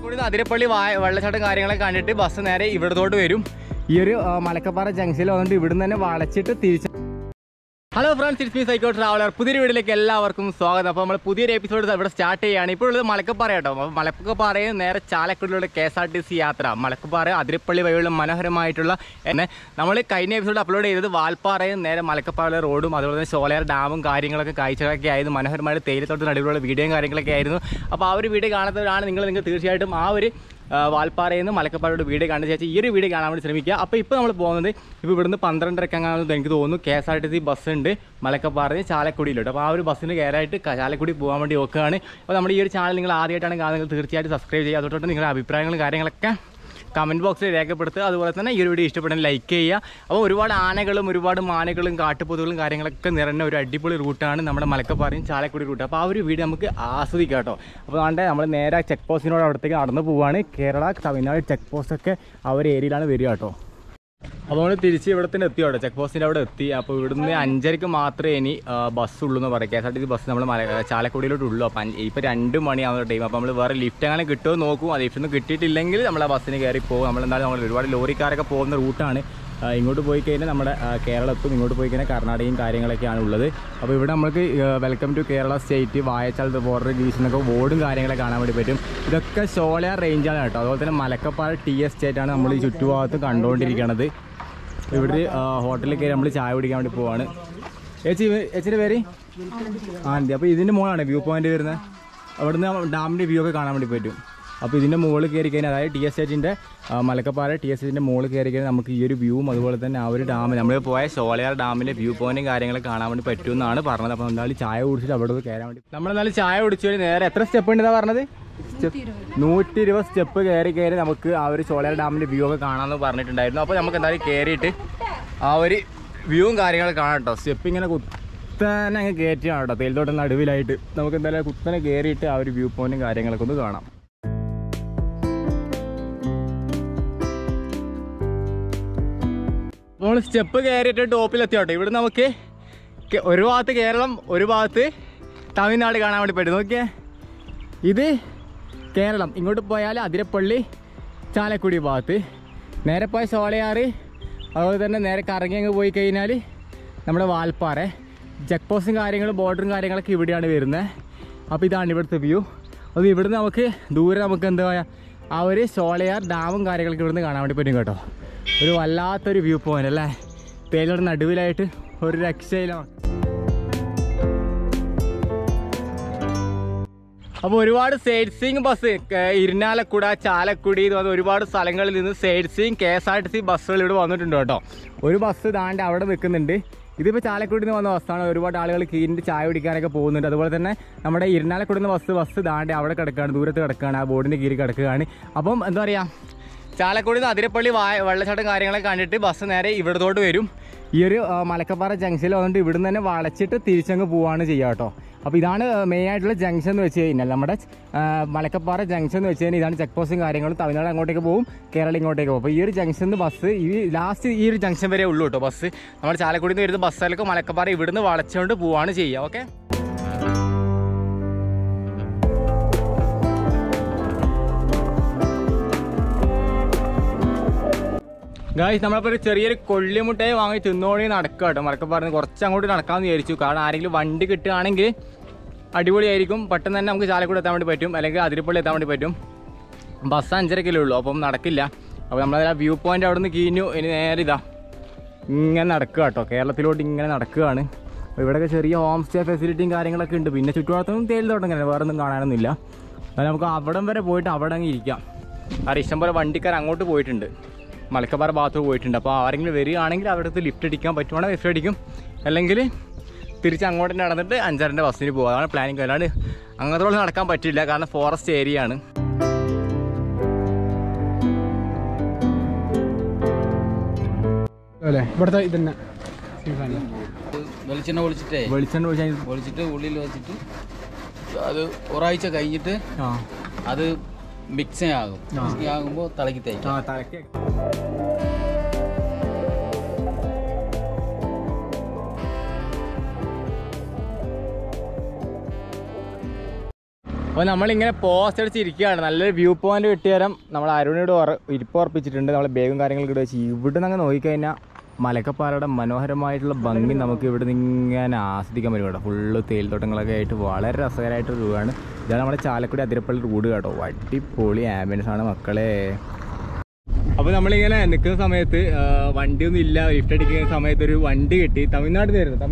ചാലക്കുടി അതിരപ്പള്ളി വെള്ളച്ചാട്ടം കാര്യങ്ങളൊക്കെ കണ്ടിട്ട് ബസ് നേരെ ഇവിടത്തോട്ട് വരും. ഈ ഒരു മലക്കപ്പാറ ജംഗ്ഷനിൽ വന്നിട്ട് ഇവിടുന്ന് തന്നെ വളച്ചിട്ട് തിരിച്ച്. Hello friends, it's me psycho traveller. പുതിയൊരു വീഡിയോയിലേക്ക് എല്ലാവർക്കും സ്വാഗതം. അപ്പോൾ നമ്മൾ പുതിയൊരു എപ്പിസോഡ് ഇവിടെ സ്റ്റാർട്ട് ചെയ്യുകയാണ്. ഇപ്പോൾ ഉള്ളത് മലക്കപ്പാറ കേട്ടോ. അപ്പോൾ മലക്കപ്പാറയിൽ നേരെ ചാലക്കുടിയിലുള്ള KSRTC യാത്ര. മലക്കപ്പാറ അതിരപ്പള്ളി വഴിയുള്ള മനോഹരമായിട്ടുള്ള നമ്മൾ കഴിഞ്ഞ എപ്പിസോഡ് അപ്ലോഡ് ചെയ്തത് വാൽപ്പാറയും നേരെ മലക്കപ്പാറ റോഡും അതുപോലെ തന്നെ ഷോളയാർ ഡാമും കാര്യങ്ങളൊക്കെ കാഴ്ചകളൊക്കെ ആയിരുന്നു. മനോഹരമായിട്ട് തേയിലത്തോട്ടത്തിന് നടുവിലുള്ള വീഡിയോയും കാര്യങ്ങളൊക്കെ ആയിരുന്നു. അപ്പോൾ ആ ഒരു വീഡിയോ കാണാത്തവരാണ് നിങ്ങൾ തീർച്ചയായിട്ടും ആ ഒരു വാൽപ്പാറയിൽ നിന്ന് മലക്കപ്പാറയുടെ വീഡിയോ കണ്ട ശേഷം ഈ ഒരു വീഡിയോ കാണാൻ വേണ്ടി ശ്രമിക്കുക. അപ്പോൾ ഇപ്പോൾ നമ്മൾ പോകുന്നത് ഇവിടുന്ന് 12:30 ആണെന്ന് എനിക്ക് തോന്നുന്നു KSRTC ബസ് ഉണ്ട് മലക്കപ്പാറയിൽ ചാലക്കുടിയിലോട്ട്. അപ്പോൾ ആ ഒരു ബസ്സിന് കയറായിട്ട് ചാലക്കുടി പോകാൻ വേണ്ടി നോക്കുകയാണ്. അപ്പോൾ നമ്മുടെ ഈ ഒരു ചാനൽ നിങ്ങൾ ആദ്യമായിട്ടാണ് കാണുന്നത് തീർച്ചയായിട്ടും സബ്സ്ക്രൈബ് ചെയ്യുക. അതുകൊണ്ട് നിങ്ങളുടെ അഭിപ്രായങ്ങളും കാര്യങ്ങളൊക്കെ കമൻറ്റ് ബോക്സിൽ രേഖപ്പെടുത്തുക. അതുപോലെ തന്നെ ഈ ഒരു വീഡിയോ ഇഷ്ടപ്പെടാൻ ലൈക്ക് ചെയ്യുക. അപ്പോൾ ഒരുപാട് ആനകളും ഒരുപാട് മാനകളും കാട്ടുപൊതുകളും കാര്യങ്ങളൊക്കെ നിറഞ്ഞ ഒരു അടിപൊളി റൂട്ടാണ് നമ്മുടെ മലക്കപ്പാറയും ചാലക്കുടി റൂട്ട്. അപ്പോൾ ആ ഒരു വീഡിയോ നമുക്ക് ആസ്വദിക്കാം കേട്ടോ. അപ്പോൾ അതുകൊണ്ട് നമ്മൾ നേരെ ചെക്ക് പോസ്റ്റിനോട് അവിടത്തേക്ക് നടന്നു പോവുകയാണ്. കേരള തമിഴ്നാട് ചെക്ക് പോസ്റ്റൊക്കെ ആ ഒരു ഏരിയയിലാണ് വരിക കേട്ടോ. അപ്പോൾ നമ്മൾ തിരിച്ച് ഇവിടെ തന്നെ എത്തി കേട്ടോ, ചെക്ക് പോസ്റ്റിൻ്റെ അവിടെ എത്തി. അപ്പോൾ ഇവിടുന്ന് 5:30 മാത്രമേ ഇനി ബസ്സുള്ളൂ എന്ന് പറയാം. KSRTC ബസ് നമ്മൾ ചാലക്കുടിയിലോട്ടുള്ളൂ. അപ്പോൾ ഇപ്പോൾ 2 മണിയാവുന്ന ടൈം. അപ്പോൾ നമ്മൾ വേറെ ലിഫ്റ്റ് അങ്ങനെ കിട്ടുമോ നോക്കും. ആ ലിഫ്റ്റൊന്നും കിട്ടിയിട്ടില്ലെങ്കിൽ നമ്മൾ ആ ബസ്സിന് കയറി പോകും. നമ്മളെന്തായാലും നമ്മൾ ഒരുപാട് ലോറിക്കാരൊക്കെ പോകുന്ന റൂട്ടാണ്. ഇങ്ങോട്ട് പോയി കഴിഞ്ഞാൽ നമ്മുടെ കേരളത്തും ഇങ്ങോട്ട് പോയി കഴിഞ്ഞാൽ കർണാടകയും കാര്യങ്ങളൊക്കെയാണ് ഉള്ളത്. അപ്പോൾ ഇവിടെ നമുക്ക് വെൽക്കം ടു കേരള സ്റ്റേറ്റ്, വായച്ചാൽ ബോർഡർ ഡിവിഷനൊക്കെ ബോർഡും കാര്യങ്ങളൊക്കെ കാണാൻ വേണ്ടി പറ്റും. ഇതൊക്കെ ഷോളയാർ റേഞ്ചാണ് കേട്ടോ. അതുപോലെ തന്നെ മലക്കപ്പാറ ടി എസ്റ്റേറ്റാണ് നമ്മൾ ഈ ചുറ്റുഭാഗത്ത് കണ്ടുകൊണ്ടിരിക്കുന്നത്. ഇവിടെ ഹോട്ടലിൽ കയറി നമ്മൾ ചായ കുടിക്കാൻ വേണ്ടി പോവാണ്. ചേച്ചിയുടെ പേര് ആനന്ദി. അപ്പോൾ ഇതിൻ്റെ മുകളാണ് വ്യൂ പോയിന്റ് വരുന്നത്. അവിടുന്ന് ഡാമിൻ്റെ വ്യൂ ഒക്കെ കാണാൻ വേണ്ടി പറ്റും. അപ്പോൾ ഇതിൻ്റെ മുകളിൽ കയറി കഴിഞ്ഞാൽ, അതായത് ടി എസ്റ്റേറ്റിൻ്റെ മലക്കപ്പാറ ടി എസ്റ്റേറ്റിൻ്റെ മുകളിൽ കയറി കഴിഞ്ഞാൽ നമുക്ക് ഈ ഒരു വ്യൂവും അതുപോലെ തന്നെ ആ ഒരു ഡാം നമ്മൾ പോയ ഷോളയാർ ഡാമിൻ്റെ വ്യൂ പോയിന്റും കാര്യങ്ങളൊക്കെ കാണാൻ വേണ്ടി പറ്റുമെന്നാണ് പറഞ്ഞത്. അപ്പോൾ എന്തായാലും ചായ കുടിച്ചിട്ട് അവിടെ കയറാൻ വേണ്ടി നമ്മളെന്തായാലും ചായ കുടിച്ചു കഴിഞ്ഞാൽ നേരെ എത്ര സ്റ്റെപ്പ് ഉണ്ടെന്നാണ് പറഞ്ഞത്? 120 സ്റ്റെപ്പ് കയറി നമുക്ക് ആ ഒരു ഷോളയാർ ഡാമിൻ്റെ വ്യൂ ഒക്കെ കാണാമെന്ന് പറഞ്ഞിട്ടുണ്ടായിരുന്നു. അപ്പോൾ നമുക്ക് എന്തായാലും കയറിയിട്ട് ആ ഒരു വ്യൂവും കാര്യങ്ങളൊക്കെ കാണാം കേട്ടോ. സ്റ്റെപ്പ് ഇങ്ങനെ കുത്തനെ അങ്ങ് കയറ്റിയാണ് കേട്ടോ, തേയിലത്തോട്ടം നടുവിലായിട്ട്. നമുക്ക് എന്തായാലും കുത്തനെ കയറിയിട്ട് ആ ഒരു വ്യൂ പോയിന്റും കാര്യങ്ങളൊക്കെ ഒന്ന് കാണാം. നമ്മൾ സ്റ്റെപ്പ് കയറിയിട്ട് ടോപ്പിലെത്തി കേട്ടോ. ഇവിടെ നമുക്ക് ഒരു ഭാഗത്ത് കേരളം ഒരു ഭാഗത്ത് തമിഴ്നാട് കാണാൻ വേണ്ടി പറ്റും. നോക്കിയേ, ഇത് കേരളം. ഇങ്ങോട്ട് പോയാൽ അതിരപ്പള്ളി ചാലക്കുടി ഭാഗത്ത്, നേരെ പോയ ഷോളയാർ, അതുപോലെ തന്നെ നേരെ കറങ്ങി അങ്ങ് പോയി കഴിഞ്ഞാൽ നമ്മുടെ വാൽപ്പാറ. ചെക്ക് പോസ്റ്റും കാര്യങ്ങളും ബോർഡറും കാര്യങ്ങളൊക്കെ ഇവിടെയാണ് വരുന്നത്. അപ്പോൾ ഇതാണ് ഇവിടുത്തെ വ്യൂ. അത് ഇവിടുന്ന് നമുക്ക് ദൂരെ നമുക്ക് എന്താ പറയുക ആ ഒരു ഷോളയാർ ഡാമും കാര്യങ്ങളൊക്കെ ഇവിടുന്ന് കാണാൻ വേണ്ടി പറ്റും കേട്ടോ. ഒരു വല്ലാത്തൊരു വ്യൂ പോയിന്റ് അല്ലേ, തേയിലയുടെ നടുവിലായിട്ട് ഒരു രക്ഷയിലാണ്. അപ്പോൾ ഒരുപാട് sightseeing bus Irinjalakuda, Chalakudy എന്ന് പറഞ്ഞ ഒരുപാട് സ്ഥലങ്ങളിൽ നിന്ന് സൈഡ് സീയിങ് KSRTC ബസ്സുകൾ ഇവിടെ വന്നിട്ടുണ്ട് കേട്ടോ. ഒരു ബസ് താണ്ട് അവിടെ നിൽക്കുന്നുണ്ട്. ഇതിപ്പോൾ ചാലക്കുടിയിൽ നിന്ന് വന്ന ബസ്സാണ്. ഒരുപാട് ആളുകൾ കീഴിൻ്റെ ചായ കുടിക്കാനൊക്കെ പോകുന്നുണ്ട്. അതുപോലെ തന്നെ നമ്മുടെ ഇരിനാലക്കുടിയിൽ നിന്ന് ബസ് താണ്ട് അവിടെ കിടക്കുകയാണ്, ദൂരത്ത് കിടക്കുകയാണ്, ആ ബോർഡിൻ്റെ കീഴിൽ കിടക്കുകയാണ്. അപ്പം എന്താ പറയുക, ചാലക്കുടിയിൽ നിന്ന് അതിരപ്പള്ളി വെള്ളച്ചാട്ടം കാര്യങ്ങളൊക്കെ കണ്ടിട്ട് ബസ് നേരെ ഇവിടത്തോട്ട് വരും. ഈ ഒരു മലക്കപ്പാറ ജംഗ്ഷനിൽ വന്നിട്ട് ഇവിടുന്ന് തന്നെ വളച്ചിട്ട് തിരിച്ചങ്ങ് പോവുകയാണ് ചെയ്യുക കേട്ടോ. അപ്പോൾ ഇതാണ് മെയിനായിട്ടുള്ള ജംഗ്ഷൻ എന്ന് വെച്ച് കഴിഞ്ഞാൽ, നമ്മുടെ മലക്കപ്പാറ ജംഗ്ഷൻ എന്ന് വെച്ച് കഴിഞ്ഞാൽ ഇതാണ് ചെക്ക് പോസ്റ്റും കാര്യങ്ങളും. തമിഴ്നാട് അങ്ങോട്ടേക്ക് പോകും, കേരളം ഇങ്ങോട്ടേക്ക് പോകും. അപ്പോൾ ഈ ഒരു ജംഗ്ഷനിൽ ബസ് ലാസ്റ്റ് ഈ ഒരു ജംഗ്ഷൻ വരെ ഉള്ളൂ കേട്ടോ ബസ്. നമ്മുടെ ചാലക്കുടിയിൽ നിന്ന് വരുന്ന ബസ്സുകൾക്ക് മലക്കപ്പാറ ഇവിടുന്ന് വളച്ചുകൊണ്ട് പോവുകയാണ് ചെയ്യുക. ഓക്കെ, ഗായ്സ്, നമ്മളപ്പോൾ ഒരു ചെറിയൊരു കൊള്ളിമുട്ടയെ വാങ്ങി തിന്നോണി നടക്കുക കേട്ടോ. മലക്കപ്പാറ കുറച്ച് അങ്ങോട്ട് നടക്കാമെന്ന് വിചാരിച്ചു. കാരണം ആരെങ്കിലും വണ്ടി കിട്ടുകയാണെങ്കിൽ അടിപൊളിയായിരിക്കും. പെട്ടെന്ന് തന്നെ നമുക്ക് ചാലക്കുടി എത്താൻ വേണ്ടി പറ്റും, അല്ലെങ്കിൽ അതിരപ്പള്ളി എത്താൻ വേണ്ടി പറ്റും. ബസ് 5:30 ഉള്ളൂ, അപ്പം നടക്കില്ല. അപ്പോൾ നമ്മളത് ആ വ്യൂ പോയിൻ്റ് അവിടെ നിന്ന് കീഞ്ഞു. ഇനി നേരെ ഇതാ ഇങ്ങനെ നടക്കുക കേട്ടോ, കേരളത്തിലോട്ട് ഇങ്ങനെ നടക്കുകയാണ്. അപ്പോൾ ഇവിടെയൊക്കെ ചെറിയ ഹോം സ്റ്റേ ഫെസിലിറ്റിയും കാര്യങ്ങളൊക്കെ ഉണ്ട്. പിന്നെ ചുറ്റുപാടത്തൊന്നും തേയിലത്തോട്ടം ഇങ്ങനെ വേറെ ഒന്നും കാണാനൊന്നുമില്ല. അത് നമുക്ക് അവിടം വരെ പോയിട്ട് അവിടെ അങ്ങ് ഇരിക്കാം. കാരണം ഇഷ്ടംപോലെ വണ്ടിക്കാർ അങ്ങോട്ട് പോയിട്ടുണ്ട്, മലക്കപ്പാറ ഭാഗത്ത് പോയിട്ടുണ്ട്. അപ്പോൾ ആരെങ്കിലും വരികയാണെങ്കിൽ അവിടെ അടുത്ത് ലിഫ്റ്റ് അടിക്കാൻ പറ്റുവാണെങ്കിൽ ലിഫ്റ്റ് അടിക്കും, അല്ലെങ്കിൽ തിരിച്ച് അങ്ങോട്ട് നടന്നിട്ട് 5:30 ബസ്സിന് പോകുക. അതാണ് പ്ലാനിങ്. അല്ലാണ്ട് അങ്ങനത്തോളം നടക്കാൻ പറ്റില്ല, കാരണം ഫോറസ്റ്റ് ഏരിയ ആണ്. ഇവിടുത്തെ ഇതന്നെ വെളിച്ചെണ്ണ ഒഴിച്ചിട്ട് ഉള്ളിൽ വെച്ചിട്ട് അത് ഒരാഴ്ച കഴിഞ്ഞിട്ട് അത് മിക്സിങ് ആകും. മിക്സിങ് ആകുമ്പോൾ തലയ്ക്ക് തേക്കും. അപ്പോൾ നമ്മളിങ്ങനെ പോസ്റ്റ് അടിച്ചിരിക്കുകയാണ്. നല്ലൊരു വ്യൂ പോയിന്റ് കിട്ടിയാലും നമ്മൾ അരുണിയോട് ഇരിപ്പ് ഉറപ്പിച്ചിട്ടുണ്ട്. നമ്മൾ ബാഗും കാര്യങ്ങളൊക്കെ വെച്ച് ഇവിടെ നിന്ന് അങ്ങ് നോക്കിക്കഴിഞ്ഞാൽ മലക്കപ്പാറയുടെ മനോഹരമായിട്ടുള്ള ഭംഗി നമുക്ക് ഇവിടെ നിന്ന് ഇങ്ങനെ ആസ്വദിക്കാൻ പറ്റും കേട്ടോ. ഫുള്ള് തേയിലത്തോട്ടങ്ങളൊക്കെ ആയിട്ട് വളരെ രസകരമായിട്ടൊരു രൂപമാണ്. ഇതാണ് നമ്മുടെ ചാലക്കുടി അതിരപ്പള്ളി റോഡ് കേട്ടോ. അടിപൊളി ആംബിയൻസ് ആണ് മക്കളെ. അപ്പോൾ നമ്മളിങ്ങനെ നിൽക്കുന്ന സമയത്ത് വണ്ടിയൊന്നും ഇല്ല. ലിഫ്റ്റ് അടിക്കുന്ന സമയത്ത് ഒരു വണ്ടി കിട്ടി. തമിഴ്നാട്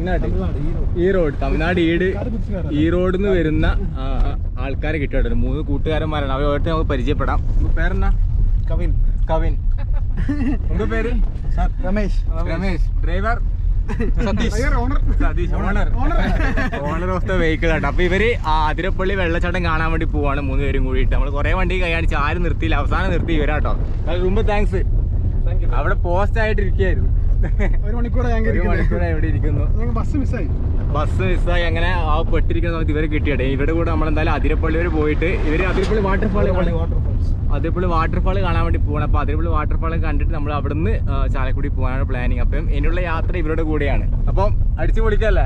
ഈറോഡിൽ നിന്ന് വരുന്ന ആൾക്കാരെ കിട്ടിയിട്ടുണ്ട്. 3 കൂട്ടുകാരന്മാരാണ്. അവരോട്ട് നമുക്ക് പരിചയപ്പെടാം. പേരെന്നാ? കവിൻ. എന്താ പേര്? Ramesh. Driver Satheesh. Owner of the vehicle auto. അപ്പൊ ഇവര് അതിരപ്പള്ളി വെള്ളച്ചാട്ടം കാണാൻ വേണ്ടി പോവാണ് 3 പേരും കൂടിയിട്ട്. നമ്മൾ കുറെ വണ്ടി കൈയാണിച്ച് ആരും നിർത്തിയില്ല. അവസാനം നിർത്തി ഇവരാട്ടോ. ரொம்ப താങ്ക്സ്. അവിടെ പോസ്റ്റ് ആയിട്ട് ഇരിക്കുകയായിരുന്നു. 1 മണിക്കൂറായി ഇവിടെ ഇരിക്കുന്നു. ബസ് മിസ്സായി. അങ്ങനെ ആ പെട്ടിരിക്കുന്ന സമയത്ത് ഇവരെ കിട്ടിയട്ടെ. ഇവരുടെ കൂടെ നമ്മളെന്തായാലും അതിരപ്പള്ളി വരെ പോയിട്ട് ഇവര് അതിരപ്പള്ളി വാട്ടർഫാൾ കാണാൻ വേണ്ടി പോകണം. അപ്പോൾ അതിരപ്പള്ളി വാട്ടർഫാൾ കണ്ടിട്ട് നമ്മൾ അവിടുന്ന് ചാലക്കുടി പോകാനാണ് പ്ലാനിങ്. അപ്പം എന്നുള്ള യാത്ര ഇവരുടെ കൂടെയാണ്. അപ്പം അടിച്ചു പൊളിക്കല്ലേ.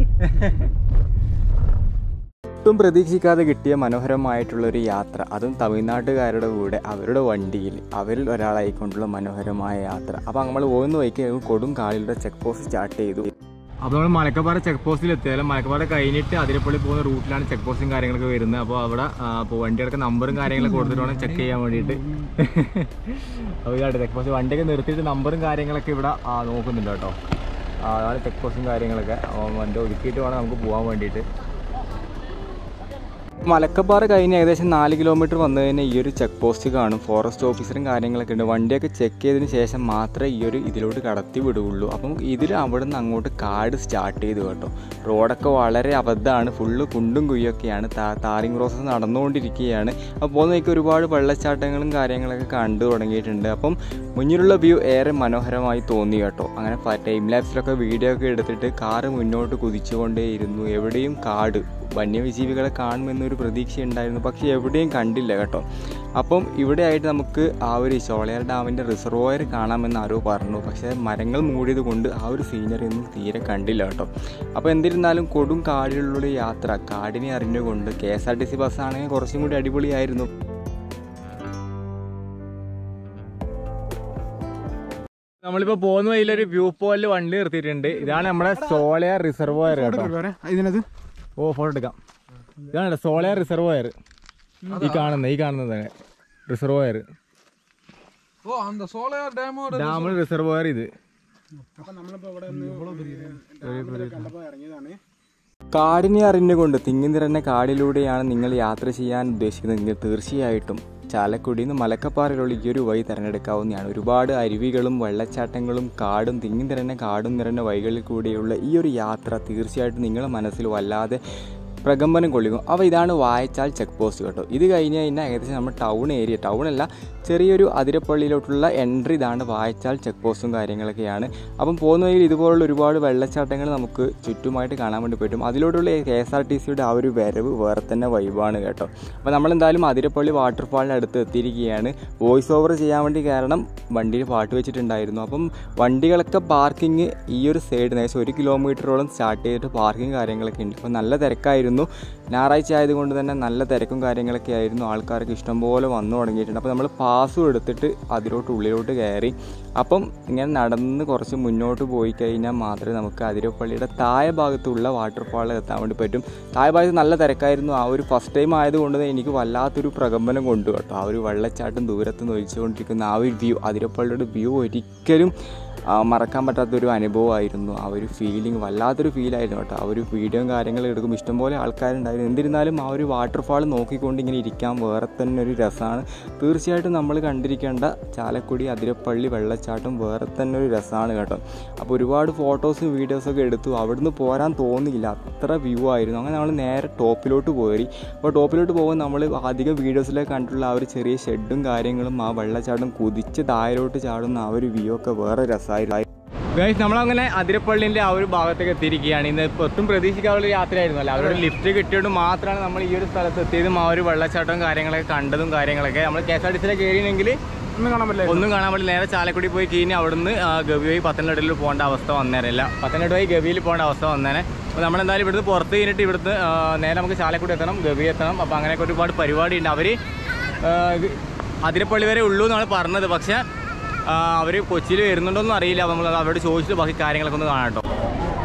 ഒട്ടും പ്രതീക്ഷിക്കാതെ കിട്ടിയ മനോഹരമായിട്ടുള്ളൊരു യാത്ര, അതും തമിഴ്നാട്ടുകാരുടെ കൂടെ അവരുടെ വണ്ടിയിൽ അവരിൽ ഒരാളായിക്കൊണ്ടുള്ള മനോഹരമായ യാത്ര. അപ്പോൾ നമ്മൾ പോകുന്ന വഴിക്ക് കൊടുങ്കാളിയുടെ ചെക്ക് പോസ്റ്റ് സ്റ്റാർട്ട് ചെയ്തു. അപ്പോൾ നമ്മൾ മലക്കപ്പാറ ചെക്ക് പോസ്റ്റിൽ എത്തിയാലും മലക്കപ്പാറ കഴിഞ്ഞിട്ട് അതിരപ്പള്ളി പോകുന്ന റൂട്ടിലാണ് ചെക്ക് പോസ്റ്റും കാര്യങ്ങളൊക്കെ വരുന്നത്. അപ്പോൾ അവിടെ വണ്ടിയുടെ നമ്പറും കാര്യങ്ങളൊക്കെ കൊടുത്തിട്ട് വേണം ചെക്ക് ചെയ്യാൻ വേണ്ടിയിട്ട്. അപ്പോൾ ഇതായിട്ട് ചെക്ക് പോസ്റ്റ് വണ്ടിയൊക്കെ നിർത്തിയിട്ട് നമ്പറും കാര്യങ്ങളൊക്കെ ഇവിടെ നോക്കുന്നുണ്ട് കേട്ടോ. അതാണ് ചെക്ക് പോസ്റ്റും കാര്യങ്ങളൊക്കെ. വണ്ടി ഒതുക്കിയിട്ട് വേണം നമുക്ക് പോകാൻ വേണ്ടിയിട്ട്. മലക്കപ്പാറ കഴിഞ്ഞ് ഏകദേശം 4 കിലോമീറ്റർ വന്നു കഴിഞ്ഞാൽ ഈ ഒരു ചെക്ക് പോസ്റ്റ് കാണും. ഫോറസ്റ്റ് ഓഫീസറും കാര്യങ്ങളൊക്കെ ഉണ്ട്. വണ്ടിയൊക്കെ ചെക്ക് ചെയ്തതിന് ശേഷം മാത്രമേ ഇതിലോട്ട് കടത്തി വിടുകയുള്ളൂ. അപ്പം അവിടെ നിന്ന് അങ്ങോട്ട് കാട് സ്റ്റാർട്ട് ചെയ്തു കേട്ടോ. റോഡൊക്കെ വളരെ അബദ്ധമാണ്. ഫുള്ള് കുണ്ടും കുയ്യൊക്കെയാണ്. താറിങ് പ്രോസസ്സ് നടന്നുകൊണ്ടിരിക്കുകയാണ്. അപ്പോൾ പോകുന്നതിലേക്ക് ഒരുപാട് വെള്ളച്ചാട്ടങ്ങളും കാര്യങ്ങളൊക്കെ കണ്ടു തുടങ്ങിയിട്ടുണ്ട്. അപ്പം മുന്നിലുള്ള വ്യൂ ഏറെ മനോഹരമായി തോന്നി കേട്ടോ. അങ്ങനെ ടൈം ലാപ്സിലൊക്കെ വീഡിയോ ഒക്കെ എടുത്തിട്ട് കാറ് മുന്നോട്ട് കുതിച്ചുകൊണ്ടേയിരുന്നു. എവിടെയും കാട്, വന്യജീവികളെ കാണുമെന്നൊരു പ്രതീക്ഷയുണ്ടായിരുന്നു. പക്ഷേ എവിടെയും കണ്ടില്ല കേട്ടോ. അപ്പം ഇവിടെ ആയിട്ട് നമുക്ക് ആ ഒരു ചോളയാർ ഡാമിൻ്റെ റിസർവോയർ കാണാമെന്ന് ആരോ പറഞ്ഞു. പക്ഷേ മരങ്ങൾ മൂടിയത് കൊണ്ട് ആ ഒരു സീനറി ഒന്നും തീരെ കണ്ടില്ല കേട്ടോ. അപ്പോൾ എന്നിരുന്നാലും കൊടും കാടിലുള്ള യാത്ര, കാടിനെ അറിഞ്ഞുകൊണ്ട് KSRTC ബസ്സാണെങ്കിൽ കുറച്ചും കൂടി അടിപൊളിയായിരുന്നു. നമ്മളിപ്പോൾ പോകുന്ന വഴിയിലൊരു വ്യൂ പോയിന്റിൽ വണ്ടി നിർത്തിയിട്ടുണ്ട്. ഇതാണ് നമ്മുടെ ചോളയാർ റിസർവോയർ കേട്ടോ. ഫോട്ടോ എടുക്കാം. ഇതാണ് ചോളയാർ റിസർവോയർ. ഈ കാണുന്നത് റിസർവോയർ, ഡാമിൽ റിസർവോയർ. ഇത് കാടിനെ അറിഞ്ഞുകൊണ്ട് തിങ്ങി നിറഞ്ഞ കാടിലൂടെയാണ് നിങ്ങൾ യാത്ര ചെയ്യാൻ ഉദ്ദേശിക്കുന്നതെങ്കിൽ തീർച്ചയായിട്ടും ചാലക്കുടിയിൽ നിന്ന് മലക്കപ്പാറയിലുള്ള ഈ ഒരു വഴി തിരഞ്ഞെടുക്കാവുന്നതാണ്. ഒരുപാട് അരുവികളും വെള്ളച്ചാട്ടങ്ങളും കാടും തിങ്ങി നിറഞ്ഞ വഴികളിൽ കൂടെയുള്ള ഈ ഒരു യാത്ര തീർച്ചയായിട്ടും നിങ്ങളുടെ മനസ്സിൽ വല്ലാതെ പ്രകമ്പനം കൊള്ളിക്കും. അപ്പോൾ ഇതാണ് വായച്ചാൽ ചെക്ക് പോസ്റ്റ് കേട്ടോ. ഇത് കഴിഞ്ഞ് കഴിഞ്ഞാൽ ഏകദേശം നമ്മൾ ടൗണല്ല, ചെറിയൊരു അതിരപ്പള്ളിയിലോട്ടുള്ള എൻട്രി. ഇതാണ് വായച്ചാൽ ചെക്ക് പോസ്റ്റും കാര്യങ്ങളൊക്കെയാണ്. അപ്പം പോകുന്ന വഴിയിൽ ഇതുപോലുള്ള ഒരുപാട് വെള്ളച്ചാട്ടങ്ങൾ നമുക്ക് ചുറ്റുമായിട്ട് കാണാൻ വേണ്ടി പറ്റും. അതിലോട്ടുള്ള KSRTCയുടെ ആ ഒരു വരവ് വേറെ തന്നെ വൈബാണ് കേട്ടോ. അപ്പോൾ നമ്മളെന്തായാലും അതിരപ്പള്ളി വാട്ടർഫാളിൻ്റെ അടുത്ത് എത്തിയിരിക്കുകയാണ്. വോയിസ് ഓവർ ചെയ്യാൻ വേണ്ടി കാരണം വണ്ടിയിൽ പാട്ട് വെച്ചിട്ടുണ്ടായിരുന്നു. അപ്പം വണ്ടികളൊക്കെ പാർക്കിങ് ഈ ഒരു സൈഡ് ഏകദേശം 1 കിലോമീറ്ററോളം സ്റ്റാർട്ട് ചെയ്തിട്ട് പാർക്കിങ് കാര്യങ്ങളൊക്കെ ഉണ്ട്. അപ്പോൾ നല്ല തിരക്കായിരുന്നു. ഞായറാഴ്ച ആയതുകൊണ്ട് തന്നെ നല്ല തിരക്കും കാര്യങ്ങളൊക്കെ ആയിരുന്നു. ആൾക്കാർക്ക് ഇഷ്ടംപോലെ വന്നു തുടങ്ങിയിട്ടുണ്ട്. അപ്പോൾ നമ്മൾ പാസും എടുത്തിട്ട് ഉള്ളിലോട്ട് കയറി. അപ്പം ഇങ്ങനെ നടന്ന് കുറച്ച് മുന്നോട്ട് പോയി കഴിഞ്ഞാൽ മാത്രമേ നമുക്ക് അതിരപ്പള്ളിയുടെ താഴെ ഭാഗത്തുള്ള വാട്ടർഫാളിൽ എത്താൻ വേണ്ടി പറ്റും. താഴെ ഭാഗത്ത് നല്ല തിരക്കായിരുന്നു. ആ ഒരു ഫസ്റ്റ് ടൈം ആയതുകൊണ്ട് തന്നെ എനിക്ക് വല്ലാത്തൊരു പ്രകമ്പനം കൊണ്ടു കേട്ടോ. ആ ഒരു വെള്ളച്ചാട്ടം ദൂരത്ത് നിന്ന് ഒഴിച്ചുകൊണ്ടിരിക്കുന്ന ആ ഒരു വ്യൂ, അതിരപ്പള്ളിയുടെ വ്യൂ ഒരിക്കലും മറക്കാൻ പറ്റാത്തൊരു അനുഭവമായിരുന്നു. ആ ഒരു ഫീലിംഗ് വല്ലാത്തൊരു ഫീലായിരുന്നു കേട്ടോ. ആ ഒരു വീഡിയോയും കാര്യങ്ങളും എടുക്കും. ഇഷ്ടംപോലെ ആൾക്കാരുണ്ടായിരുന്നു. എന്നിരുന്നാലും ആ ഒരു വാട്ടർഫാൾ നോക്കിക്കൊണ്ട് ഇങ്ങനെ ഇരിക്കാൻ വേറെ തന്നെ ഒരു രസമാണ്. തീർച്ചയായിട്ടും നമ്മൾ കണ്ടിരിക്കേണ്ട ചാലക്കുടി അതിരപ്പള്ളി വെള്ളച്ചാട്ടം വേറെ തന്നെ ഒരു രസമാണ് കേട്ടോ. അപ്പോൾ ഒരുപാട് ഫോട്ടോസും വീഡിയോസൊക്കെ എടുത്തു. അവിടുന്ന് പോരാൻ തോന്നിയില്ല, അത്ര വ്യൂ ആയിരുന്നു. അങ്ങനെ നമ്മൾ നേരെ ടോപ്പിലോട്ട് പോയി. അപ്പോൾ ടോപ്പിലോട്ട് പോകുമ്പോൾ നമ്മൾ അധികം വീഡിയോസിലൊക്കെ കണ്ടിട്ടുള്ള ആ ഒരു ചെറിയ ഷെഡും കാര്യങ്ങളും, ആ വെള്ളച്ചാട്ടം കുതിച്ച് താഴോട്ട് ചാടുന്ന ആ ഒരു വ്യൂ ഒക്കെ വേറെ രസമായിരുന്നു. നമ്മളങ്ങനെ അതിരപ്പള്ളിൻ്റെ ആ ഒരു ഭാഗത്തേക്ക് എത്തിയിരിക്കുകയാണ്. ഇന്ന് ഒട്ടും പ്രതീക്ഷിക്കാനുള്ള യാത്രയായിരുന്നു. അല്ല, അവരുടെ ലിഫ്റ്റ് കിട്ടിയത് മാത്രമാണ് നമ്മൾ ഈ ഒരു സ്ഥലത്ത് എത്തിയതും ആ ഒരു വെള്ളച്ചാട്ടവും കാര്യങ്ങളൊക്കെ കണ്ടതും കാര്യങ്ങളൊക്കെ. നമ്മൾ KSRTCയിലെ കയറിയെങ്കിൽ ഒന്നും കാണാൻ പറ്റില്ല. നേരെ ചാലക്കുടി പോയി കഴിഞ്ഞാൽ അവിടുന്ന് ഗവി വഴി പത്തനംതിട്ടയിൽ പോകേണ്ട അവസ്ഥ വന്നേരല്ല. പത്തനംതിട്ട വഴി ഗവിയിൽ പോകേണ്ട അവസ്ഥ വന്നേനെ. അപ്പോൾ നമ്മളെന്തായാലും ഇവിടുന്ന് പുറത്ത് കഴിഞ്ഞിട്ട് ഇവിടുന്ന് നേരെ നമുക്ക് ചാലക്കുടി എത്തണം, ഗവി എത്തണം. അപ്പോൾ അങ്ങനെയൊക്കെ ഒരുപാട് പരിപാടിയുണ്ട്. അവർ അതിരപ്പള്ളി വരെ ഉള്ളൂ എന്നാണ് പറഞ്ഞത്. പക്ഷേ അവർ കൊച്ചിയിൽ വരുന്നുണ്ടോയെന്നും അറിയില്ല. അപ്പോൾ നമ്മൾ അവരോട് ചോദിച്ചിട്ട് ബാക്കി കാര്യങ്ങളൊക്കെ ഒന്ന് കാണാം കേട്ടോ.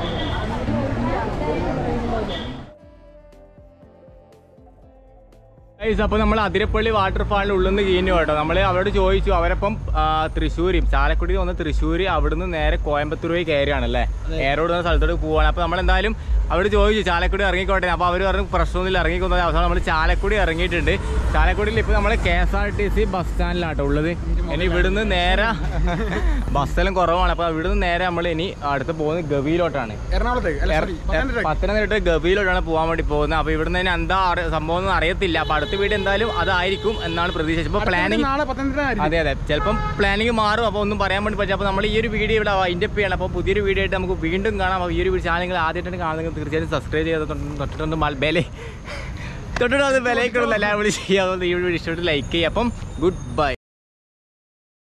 അപ്പോൾ നമ്മൾ അതിരപ്പള്ളി വാട്ടർഫാളിൻ്റെ ഉള്ളിൽ നിന്ന് കഴിഞ്ഞു കേട്ടോ. നമ്മൾ അവരോട് ചോദിച്ചു, അവരപ്പം തൃശ്ശൂർ ചാലക്കുടി വന്ന് തൃശ്ശൂർ അവിടുന്ന് നേരെ കോയമ്പത്തൂർ വഴി കയറിയാണല്ലേ, എയറോഡ് എന്ന സ്ഥലത്തോട്ട് പോവാണ്. അപ്പോൾ നമ്മളെന്തായാലും അവിടെ ചോദിച്ചു ചാലക്കുടി ഇറങ്ങിക്കോട്ടെ. അപ്പോൾ അവർ പറഞ്ഞു പ്രശ്നമൊന്നുമില്ല, ഇറങ്ങിക്കൊന്നത്. അവസാനം നമ്മൾ ചാലക്കുടി ഇറങ്ങിയിട്ടുണ്ട്. ചാലക്കുടിയിൽ ഇപ്പോൾ നമ്മൾ KSRTC ബസ് സ്റ്റാൻഡിലാട്ടോ ഉള്ളത്. ഇനി ഇവിടുന്ന് നേരെ ബസ്സെല്ലാം കുറവാണ്. അപ്പോൾ ഇവിടുന്ന് നേരെ നമ്മൾ ഇനി അടുത്ത് പോകുന്നത് ഗവിയിലോട്ടാണ്, പത്തനംതിട്ട ഗവിയിലോട്ടാണ് പോകാൻ വേണ്ടി പോകുന്നത്. അപ്പോൾ ഇവിടുന്ന് തന്നെ എന്താ സംഭവം ഒന്നും അറിയത്തില്ല. അപ്പോൾ അടുത്ത വീട് എന്തായാലും അതായിരിക്കും എന്നാണ് പ്രതീക്ഷ. ഇപ്പോൾ പ്ലാനിങ് അതെ ചിലപ്പം പ്ലാനിങ് മാറും. അപ്പോൾ ഒന്നും പറയാൻ വേണ്ടി പറ്റില്ല. അപ്പോൾ നമ്മൾ ഈ ഒരു വീഡിയോ ഇവിടെ വൈൻഡപ്പ് ചെയ്യണം. അപ്പോൾ പുതിയൊരു വീഡിയോ ആയിട്ട് നമുക്ക് വീണ്ടും കാണാം. അപ്പോൾ ഈ ഒരു ചാനൽ ആദ്യമായിട്ട് കാണുന്നത് തീർച്ചയായും സബ്സ്ക്രൈബ് ചെയ്ത് തൊട്ടിട്ടൊന്ന് തൊട്ടിട്ട് അത് ബെലൈക്കണമെന്ന് എല്ലാവരും ചെയ്യാതെ ഈ വീഡിയോ ഇഷ്ടപ്പെട്ട് ലൈക്ക് ചെയ്യുക. അപ്പം ഗുഡ് ബൈ.